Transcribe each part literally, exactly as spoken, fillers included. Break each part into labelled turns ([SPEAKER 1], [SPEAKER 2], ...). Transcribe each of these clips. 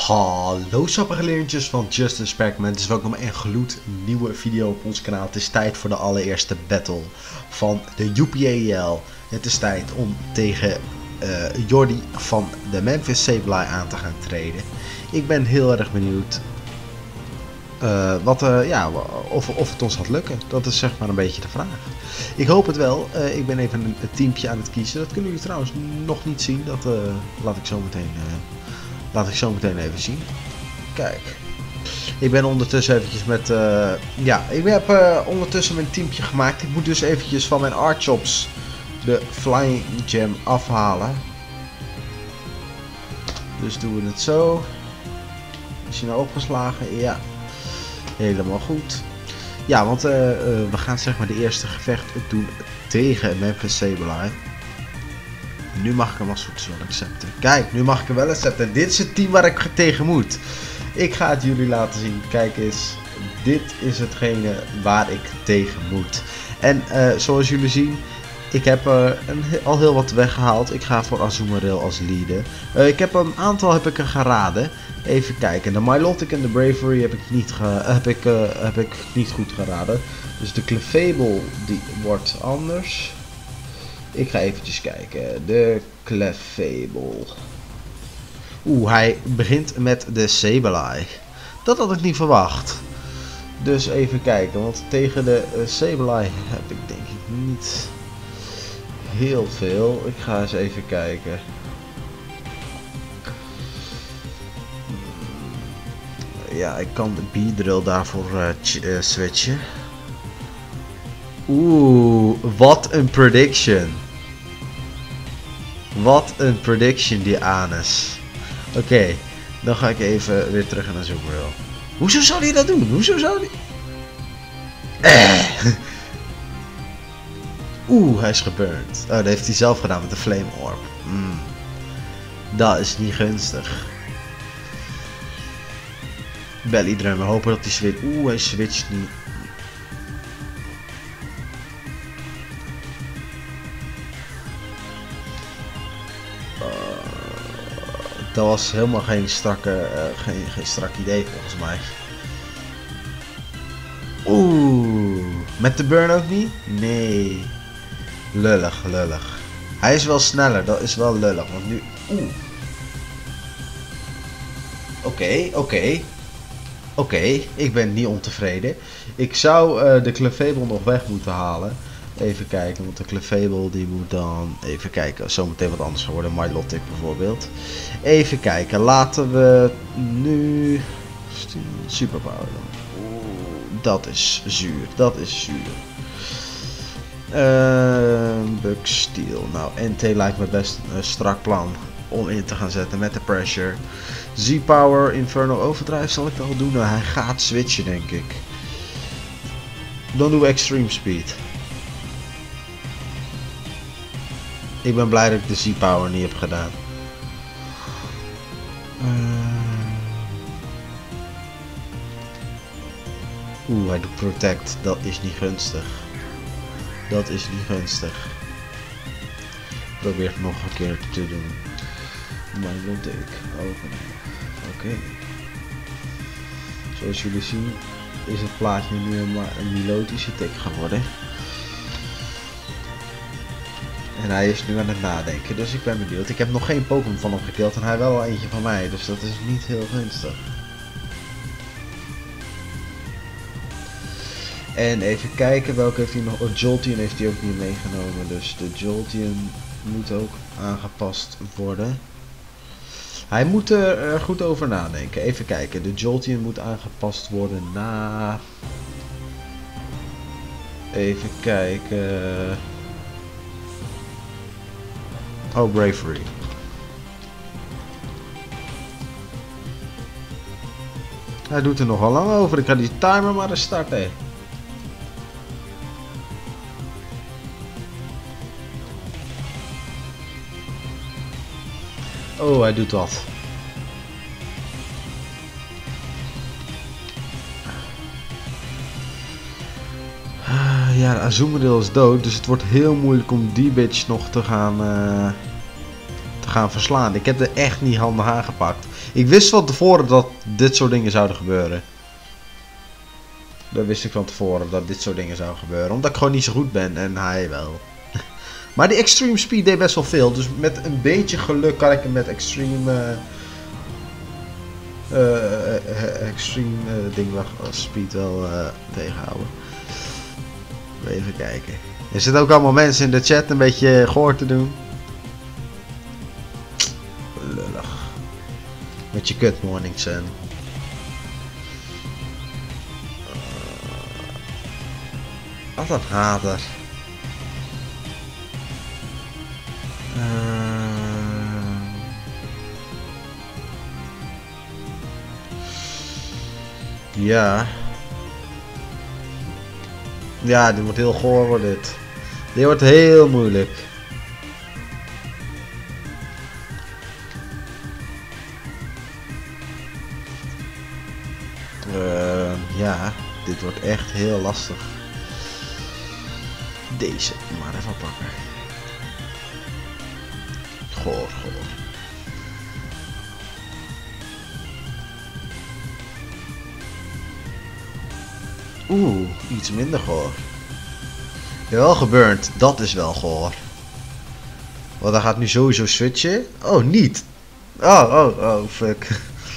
[SPEAKER 1] Hallo sappige leertjes van Justice Pac-Man, dus welkom bij een gloednieuwe video op ons kanaal. Het is tijd voor de allereerste battle van de U P A L. Het is tijd om tegen uh, Jordi van de Memphis Sableye aan te gaan treden. Ik ben heel erg benieuwd uh, wat, uh, ja, of, of het ons gaat lukken. Dat is zeg maar een beetje de vraag. Ik hoop het wel. Uh, ik ben even een, een teampje aan het kiezen. Dat kunnen jullie trouwens nog niet zien. Dat uh, laat ik zo meteen... Uh, Laat ik zo meteen even zien. Kijk. Ik ben ondertussen eventjes met... Uh, ja, ik heb uh, ondertussen mijn teampje gemaakt. Ik moet dus eventjes van mijn Archops de Flying Gem afhalen. Dus doen we het zo. Is hij nou opgeslagen? Ja. Helemaal goed. Ja, want uh, uh, we gaan zeg maar de eerste gevecht doen tegen Memphis Sableye. Nu mag ik hem als goed is wel accepten. Kijk, nu mag ik hem wel accepten. Dit is het team waar ik tegen moet. Ik ga het jullie laten zien. Kijk eens. Dit is hetgene waar ik tegen moet. En uh, zoals jullie zien. Ik heb uh, een, al heel wat weggehaald. Ik ga voor Azumarill als leader. Uh, ik heb een aantal heb ik er geraden. Even kijken. De Milotic en de Bravery heb ik niet, ge heb ik, uh, heb ik niet goed geraden. Dus de Clefable die wordt anders. Ik ga eventjes kijken. De Clefable. Oeh, hij begint met de Sableye. Dat had ik niet verwacht. Dus even kijken. Want tegen de uh, Sableye heb ik denk ik niet heel veel. Ik ga eens even kijken. Ja, ik kan de Beedrill daarvoor uh, uh, switchen. Oeh, wat een prediction. Wat een prediction die Anus. Oké, okay, dan ga ik even weer terug naar Azumarill. Hoezo zou hij dat doen? Hoezo zou hij... Eh. Oeh, hij is geburnt. Oh, dat heeft hij zelf gedaan met de Flame Orb. Mm. Dat is niet gunstig. Belly Drummer, hopen dat hij switcht. Oeh, hij switcht niet. Dat was helemaal geen strakke, uh, geen, geen strak idee volgens mij. Oeh, met de burn ook niet? Nee. Lullig, lullig. Hij is wel sneller, dat is wel lullig, want nu... Oeh. Oké, okay, oké. Okay. Oké, okay, ik ben niet ontevreden. Ik zou uh, de Clefable nog weg moeten halen. Even kijken, want de Clefable die moet dan... Even kijken, zometeen wat anders worden. Milotic bijvoorbeeld. Even kijken, laten we nu... Superpower dan. Oeh, dat is zuur, dat is zuur. Uh, Bugsteel. Nou, N T lijkt me best een strak plan om in te gaan zetten met de pressure. Z-Power, Infernal Overdrive zal ik wel doen. Nou, hij gaat switchen denk ik. Dan doen we Extreme Speed. Ik ben blij dat ik de Z-Power niet heb gedaan. Oeh, hij doet Protect. Dat is niet gunstig. Dat is niet gunstig. Probeer het nog een keer te doen. Maar wil ik openen. Oké. Okay. Zoals jullie zien is het plaatje nu een melodische tik geworden. En hij is nu aan het nadenken, dus ik ben benieuwd. Ik heb nog geen Pokémon van hem gekild en hij wel eentje van mij, dus dat is niet heel gunstig. En even kijken, welke heeft hij nog? Oh, Jolteon heeft hij ook niet meegenomen, dus de Jolteon moet ook aangepast worden. Hij moet er goed over nadenken. Even kijken, de Jolteon moet aangepast worden na... Even kijken... Oh, Bravery. Hij doet er nogal lang over. Ik ga die timer maar eens starten. Oh, hij doet wat. Ja, de Azumarill is dood, dus het wordt heel moeilijk om die bitch nog te gaan, uh, te gaan verslaan. Ik heb er echt niet handig aangepakt. Ik wist van tevoren dat dit soort dingen zouden gebeuren. Dat wist ik van tevoren dat dit soort dingen zouden gebeuren. Omdat ik gewoon niet zo goed ben en hij wel. Maar die extreme speed deed best wel veel. Dus met een beetje geluk kan ik hem met extreme... Uh, uh, uh, extreme uh, ding wel, speed wel uh, tegenhouden. Even kijken. Er zitten ook allemaal mensen in de chat een beetje goor te doen. Lullig. Met je kut morning sun. Wat een hater. Uh... Ja. Ja, dit wordt heel goor wordt dit. Dit wordt heel moeilijk. Uh, ja, dit wordt echt heel lastig. Deze maar even pakken. Goor, goor. Oeh, iets minder goor. Wel geburnt, dat is wel goor. Want hij gaat nu sowieso switchen. Oh, niet. Oh, oh, oh, fuck.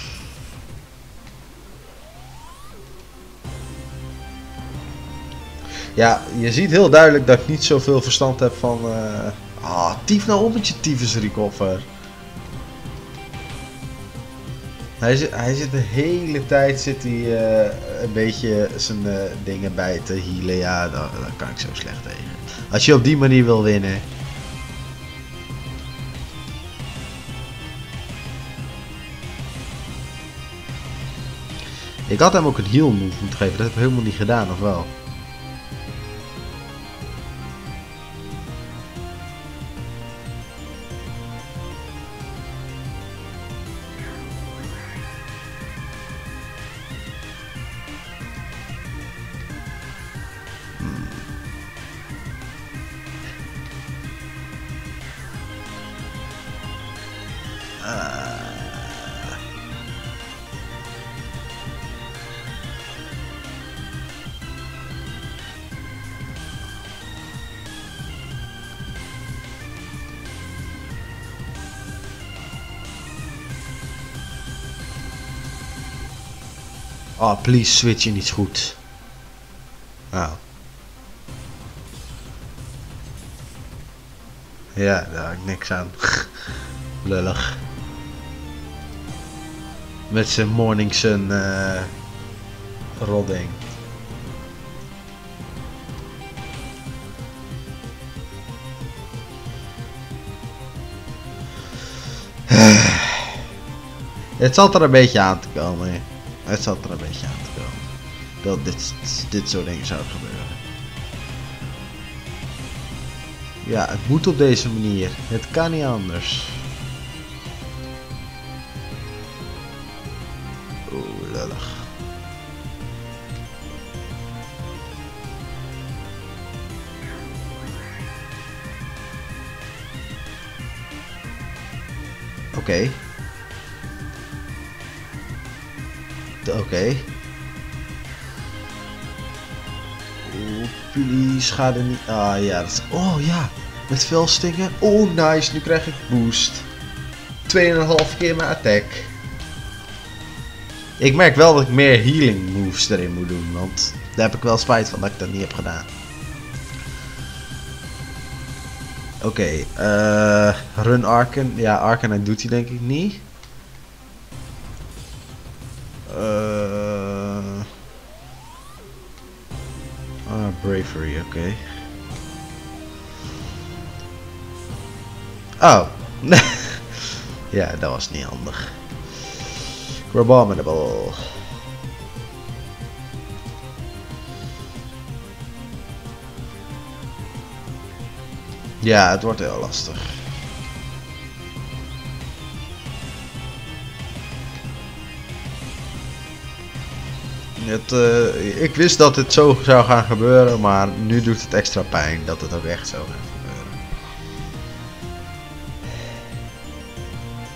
[SPEAKER 1] Ja, je ziet heel duidelijk dat ik niet zoveel verstand heb van... Uh... Ah, tief nou op met je tyfus recover. Hij zit, hij zit de hele tijd zit hij, uh, een beetje zijn uh, dingen bij te healen. Ja, daar, daar kan ik zo slecht tegen. Als je op die manier wil winnen. Ik had hem ook een heal move moeten geven. Dat heb ik helemaal niet gedaan, of wel? Oh, please switch je niet goed. Nou. Ja, daar heb ik niks aan. Lullig. Met zijn morning sun uh, rodding. Het zat er een beetje aan te komen. Hè. Het zat er een beetje aan te komen. Dat dit, dit soort dingen zouden gebeuren. Ja, het moet op deze manier. Het kan niet anders. Oeh, lullig. Oké. Okay. Oké. Okay. Oeh, please, ga er niet... Ah ja, dat is... Oh ja, met velstingen. Oh nice, nu krijg ik boost. twee komma vijf keer mijn attack. Ik merk wel dat ik meer healing moves erin moet doen, want daar heb ik wel spijt van dat ik dat niet heb gedaan. Oké, okay, uh, run Arken. Ja, Arken doet hij denk ik niet. Uh... Ah, bravery, oké. Okay. Oh. Ja, dat was niet handig. Abominable. Ja, het wordt heel lastig. Het, uh, ik wist dat het zo zou gaan gebeuren, maar nu doet het extra pijn dat het ook echt zo gaat gebeuren.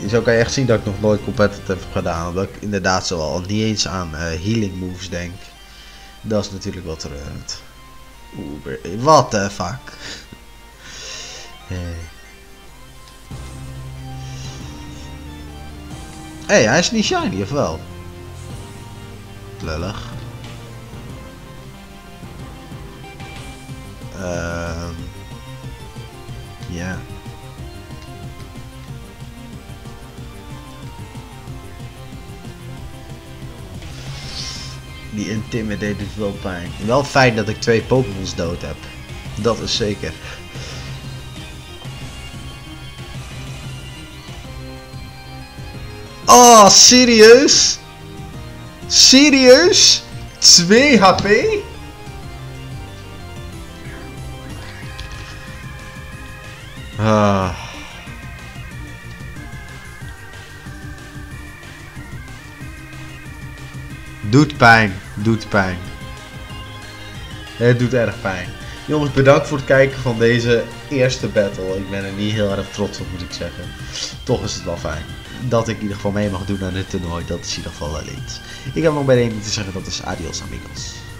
[SPEAKER 1] Zo kan je echt zien dat ik nog nooit competitive heb gedaan. Omdat ik inderdaad zo al niet eens aan uh, healing moves denk. Dat is natuurlijk wat treurend. Oeh, what the fuck. Hé, hey, hij is niet shiny, of wel? Lullig. Ehm... Um, ja. Yeah. Die Intimidate doet wel pijn. Wel fijn dat ik twee Pokémons dood heb. Dat is zeker. Oh, serieus? Serieus? twee H P? Ah. Doet pijn, doet pijn. Het doet erg pijn. Jongens, bedankt voor het kijken van deze eerste battle. Ik ben er niet heel erg trots op, moet ik zeggen. Toch is het wel fijn dat ik in ieder geval mee mag doen aan dit toernooi. Dat is in ieder geval wel iets. Ik heb nog bij één te zeggen, dat is adios amigos.